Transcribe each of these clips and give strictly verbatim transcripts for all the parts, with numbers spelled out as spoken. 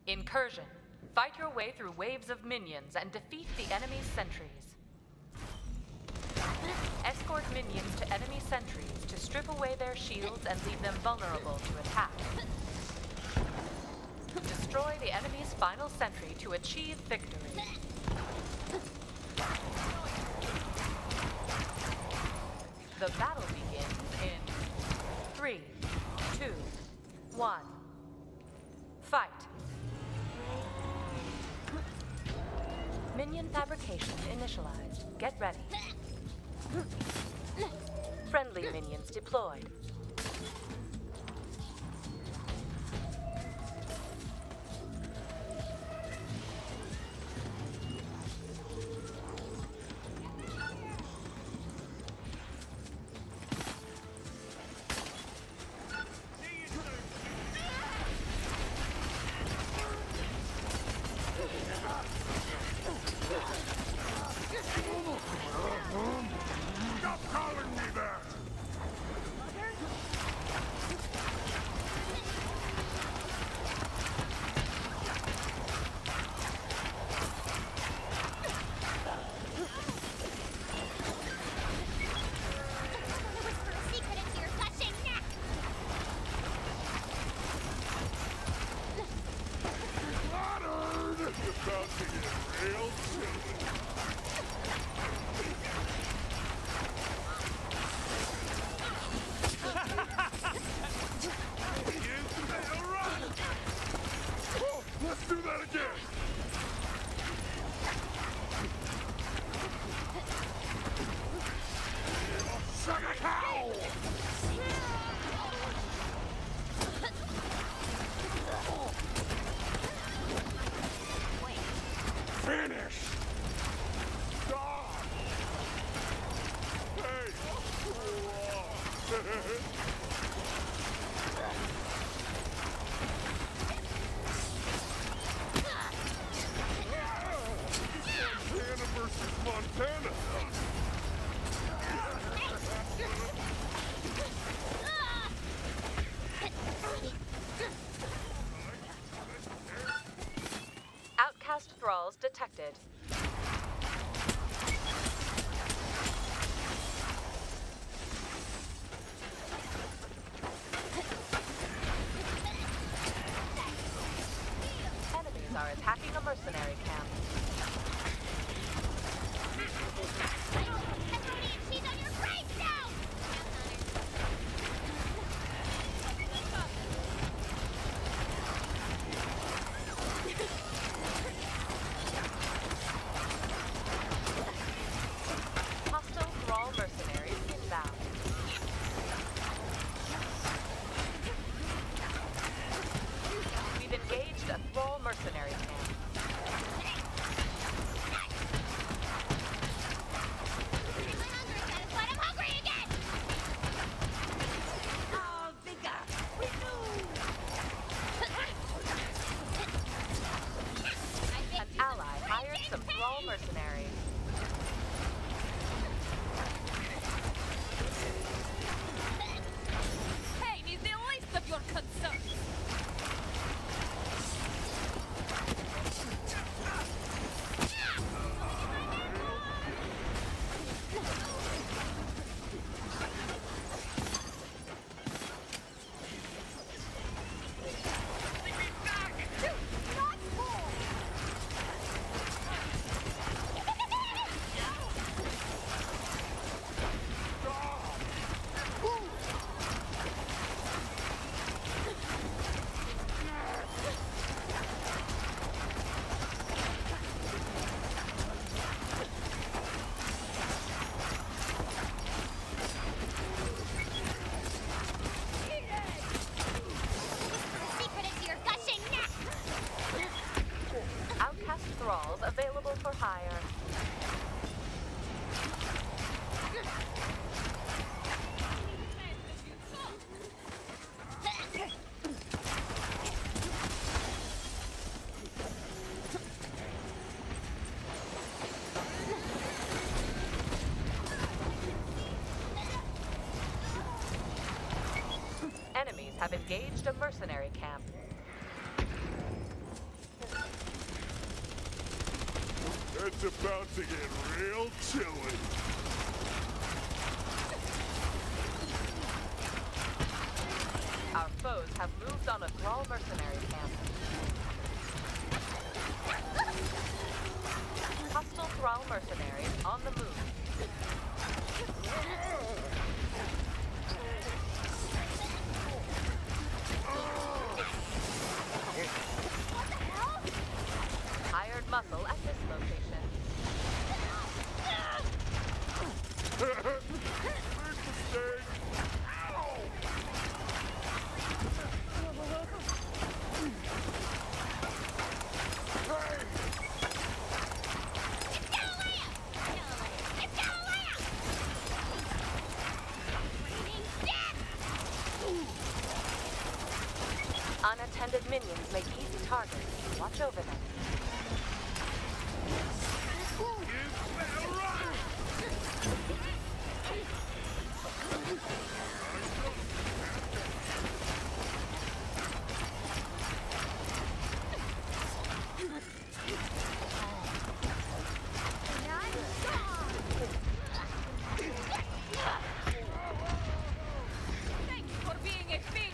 Incursion. Fight your way through waves of minions and defeat the enemy's sentries. Escort minions to enemy sentries to strip away their shields and leave them vulnerable to attack. Destroy the enemy's final sentry to achieve victory. The battle begins in three, two, one. Fight. Minion fabrication initialized. Get ready. Friendly minions deployed. Stop calling me that! It's about to get real silly. Oh, let's do that again! Suck a cow! Finish! Stop! Hey! Montana versus Montana! Outcast thralls detected. Enemies are attacking a mercenary camp. She's on your grave now! Hostile thrall mercenaries inbound. We've engaged a thrall mercenary camp. My hunger is satisfied. I'm hungry again! Oh, Vika! An ally hired some thrall mercenaries. Pain is the least of your concerns! Secret into your gushing neck! Outcast thralls available for hire. Enemies have engaged a mercenary camp. It's about to get real chilly. Our foes have moved on a Thrall mercenary camp. Hostile Thrall mercenaries on the move. Hired muscle at this location. Big mistake. Ow! Hey! It's Galileo! It's Galileo! Raining death! Unattended minions make easy targets. Watch over them. Thanks for being a big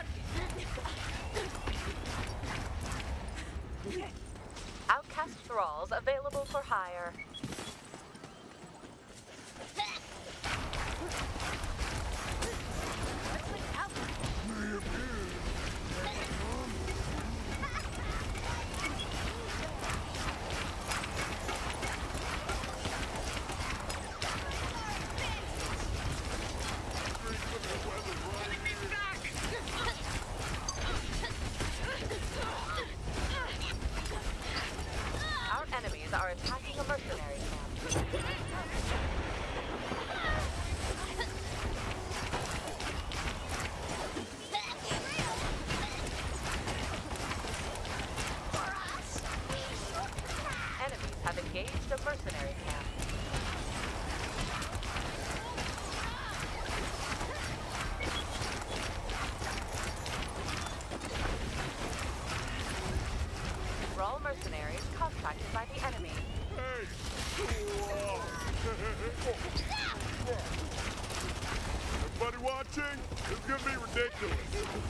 target. Outcast thralls available for hire. Our enemies are attacking a mercenary camp. Enemies have engaged a mercenary camp. Thrall mercenaries contacted by the enemy. Hey! Whoa. Everybody watching? It's gonna be ridiculous.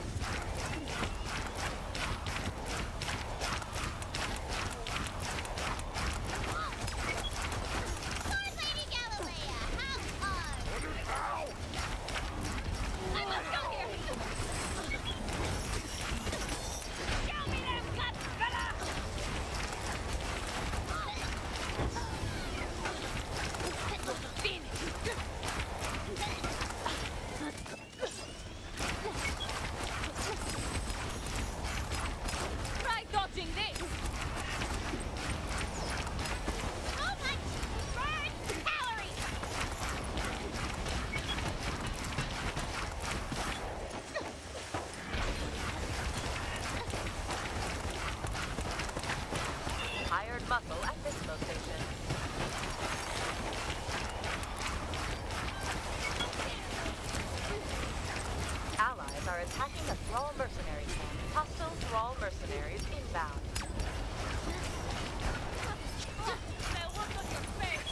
Lord Lady Galilea, how far? Ow! I must go here! Show me them guts, fella! Try dodging this. So much burned calories! Hired muscle at this location. Allies are attacking a Thrall mercenary camp. Hostile Thrall mercenaries inbound. Now what's on your face?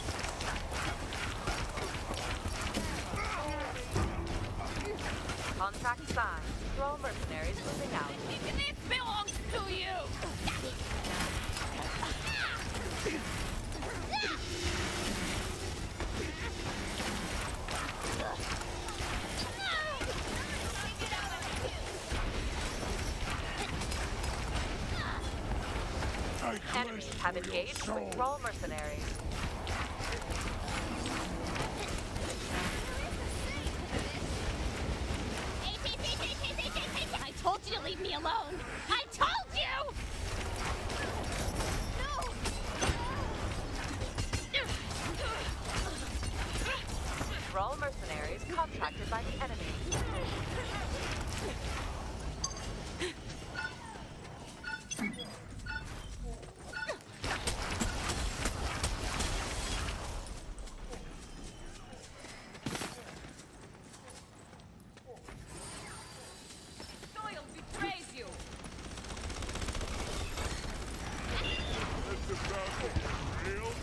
Contract signed. Thrall mercenaries moving out. This belongs to you. I Enemies quest have for your engaged soul. with Thrall mercenaries. I told you to leave me alone! I told you! Thrall mercenaries contracted by the enemy. Doyle betrays you. It's about to get real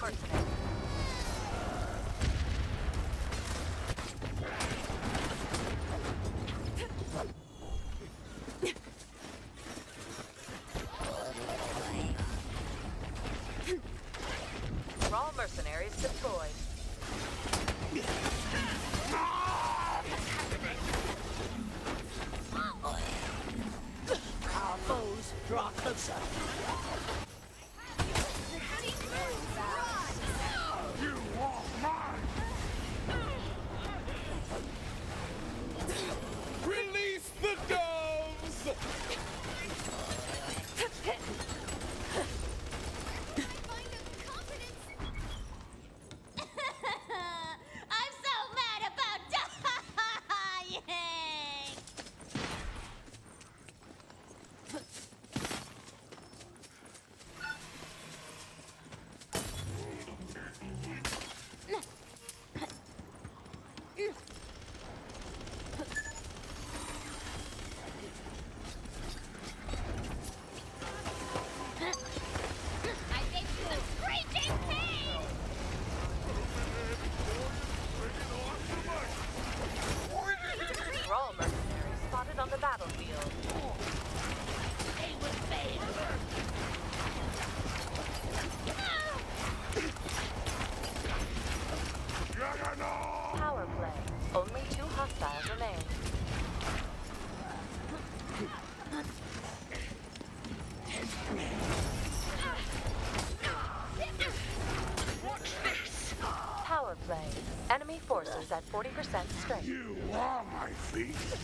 mercenary. Thrall mercenaries deployed. Our foes draw closer. You want mine! Release the doves! I'm so mad about dying! I gave you some screeching pain! Thrall mercenaries spotted on the battlefield. They will fail! Power play. Only two hostiles remain. Power play. Enemy forces at forty percent strength. You are my feast!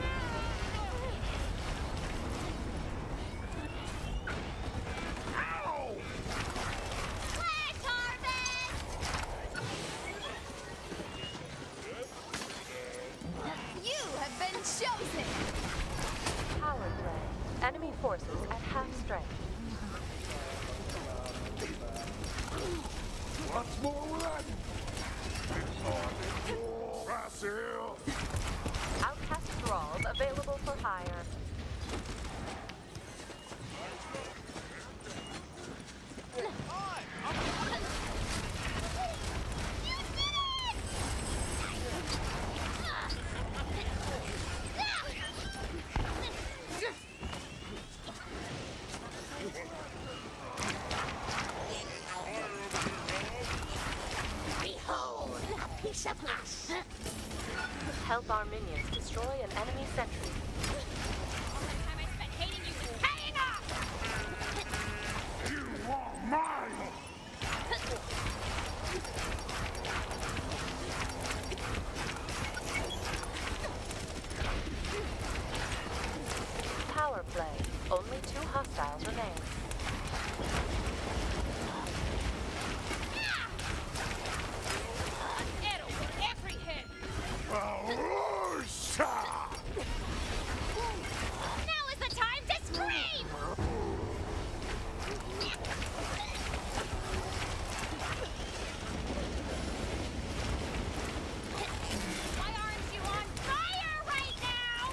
Ow! Flash harvest! You have been chosen! Power play. Enemy forces at half strength. What's more run? Brasil! Outcast thralls available for hire. Behold, a piece of us! Help our minions destroy an enemy sentry. All the time I spent hating you is paying off! You are mine! Power play. Only two hostiles remain. It'll work every hit. Aorusha! Now is the time to scream! Why aren't you on fire right now?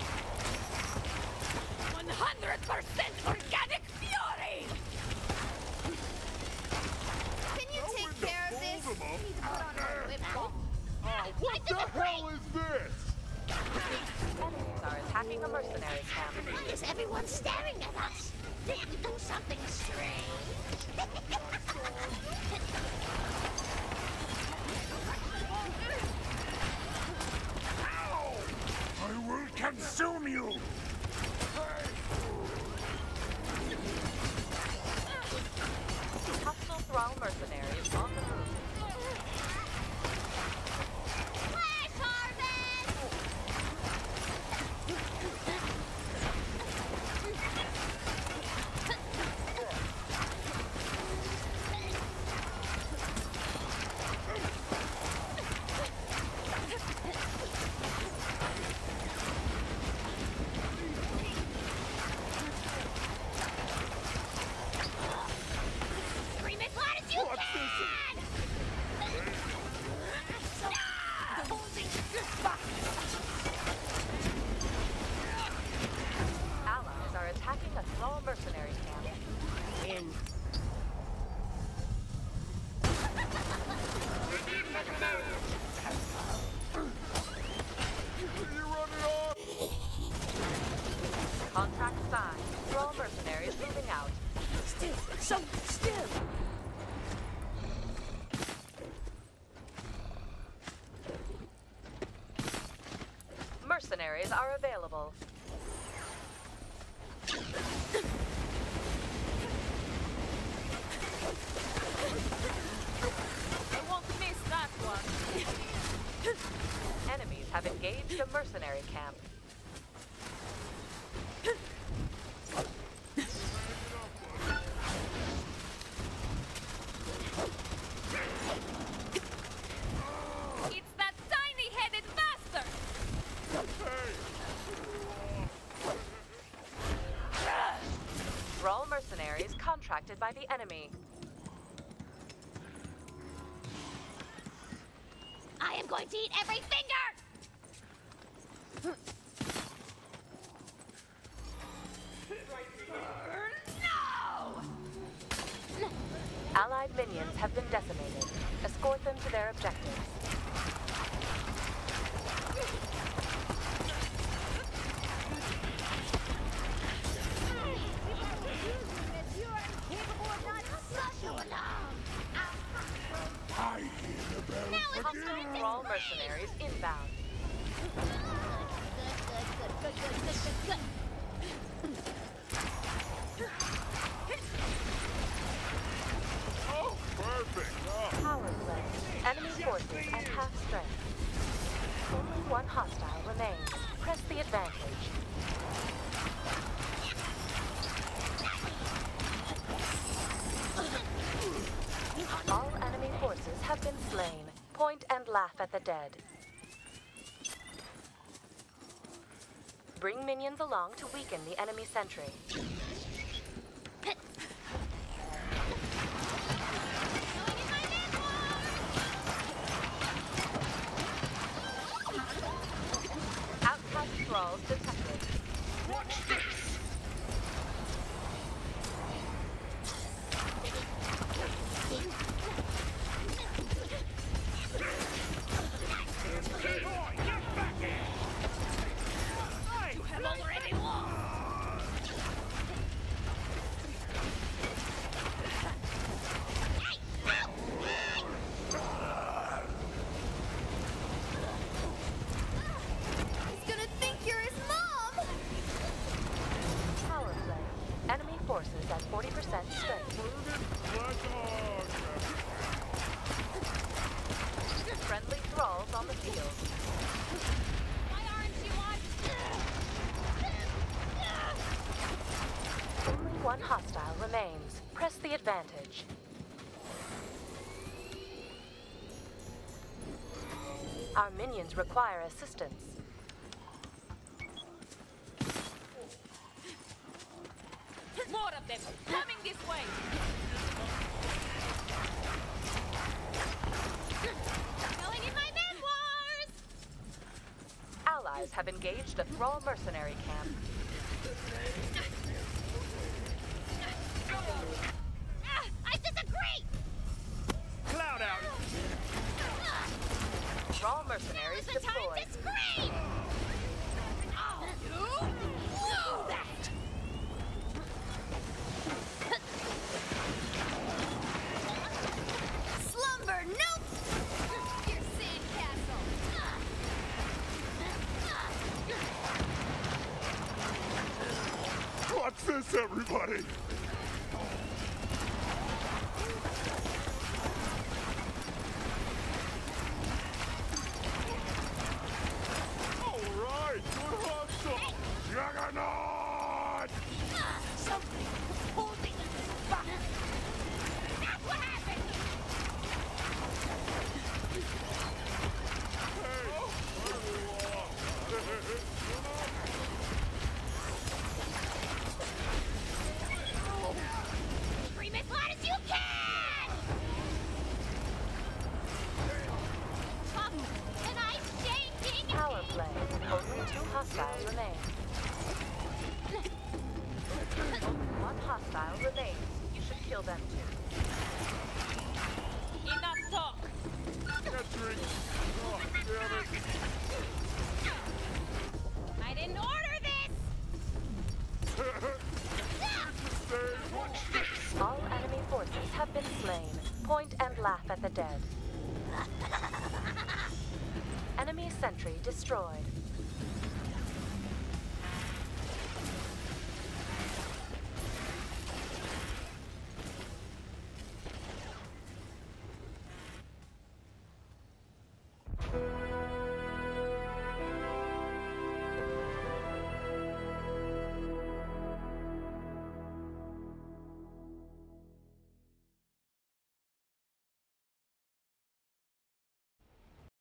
one hundred percent organic fury! Can you Go take into care of this? Voldemort. Need to put on a whip ball. What the hell is this? Enemies are attacking a mercenary camp. Why is everyone staring at us? Did we do something strange? Ow! I will consume you! Hostile thrall mercenaries on the move. Flash harvest! mercenaries are available. I won't miss that one. Enemies have engaged a mercenary camp. It's that tiny-headed bastard! Thrall mercenaries contracted by the enemy. I am going to eat every finger! No! Allied minions have been decimated. Escort them to their objectives. I hear the bell for Hostile Thrall mercenaries inbound. Oh, perfect. Oh. Power play. Enemy forces at half strength. Only one hostile remains. Press the advantage. All enemy forces have been slain. Point and laugh at the dead. Bring minions along to weaken the enemy sentry. Outcast thralls detected. Watch this. He's gonna think you're his mom! Power play. Enemy forces at forty percent strength. Move it like a hog. Friendly thralls on the field. Why aren't you on? Only one hostile remains. Press the advantage. Our minions require assistance. More of them! Coming this way! Going in my memoirs! Allies have engaged a Thrall mercenary camp. Ah, I disagree! Cloud out. Thrall mercenaries Now's the time deployed. to scream! Oh, you know that! Slumber, nope! Your sandcastle! Watch this, everybody. All right, good hustle. Juggernaut. Something holding us back! That's what happened! Scream as loud as you can! Pop, an ice-changing Power play. Only two hostiles remain. One hostile remains. You should kill them too. Enough talk! Get drink. Oh, damn it. I didn't order this! Stay. Watch this. All enemy forces have been slain. Point and laugh at the dead. Enemy sentry destroyed.